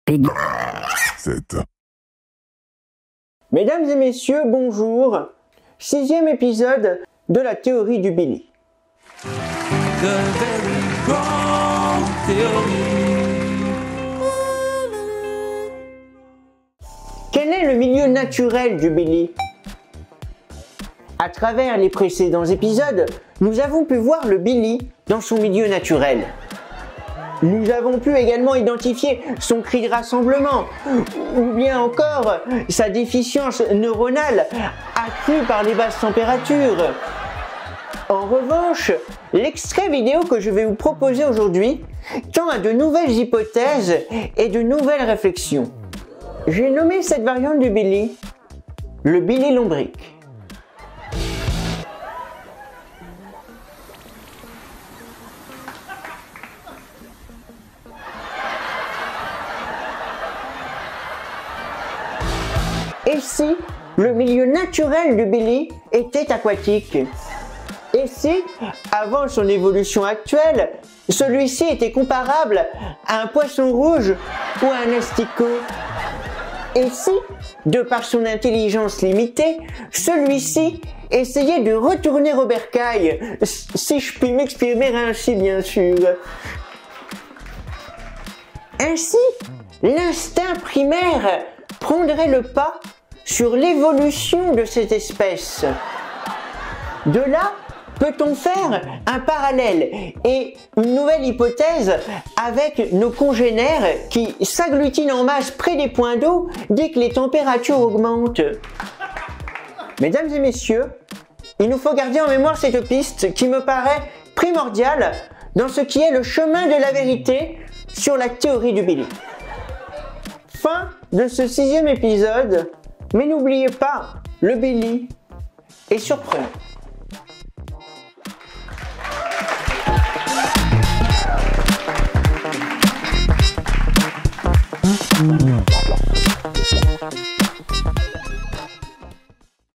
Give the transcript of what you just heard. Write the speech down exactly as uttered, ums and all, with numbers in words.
Pig. sept. Mesdames et messieurs, bonjour. Sixième épisode de la théorie du Billy. The very wrong theory. Quel est le milieu naturel du Billy? À travers les précédents épisodes, nous avons pu voir le Billy dans son milieu naturel. Nous avons pu également identifier son cri de rassemblement, ou bien encore sa déficience neuronale accrue par les basses températures. En revanche, l'extrait vidéo que je vais vous proposer aujourd'hui tend à de nouvelles hypothèses et de nouvelles réflexions. J'ai nommé cette variante du Billy le Billy lombric. Et si le milieu naturel du Billy était aquatique? Et si, avant son évolution actuelle, celui-ci était comparable à un poisson rouge ou à un asticot? Et si, de par son intelligence limitée, celui-ci essayait de retourner au bercail, si je puis m'exprimer ainsi bien sûr? Ainsi, l'instinct primaire prendrait le pas sur l'évolution de cette espèce. De là, peut-on faire un parallèle et une nouvelle hypothèse avec nos congénères qui s'agglutinent en masse près des points d'eau dès que les températures augmentent? Mesdames et messieurs, il nous faut garder en mémoire cette piste qui me paraît primordiale dans ce qui est le chemin de la vérité sur la théorie du Billy. Fin de ce sixième épisode, mais n'oubliez pas, le Billy est surprenant. Mmh.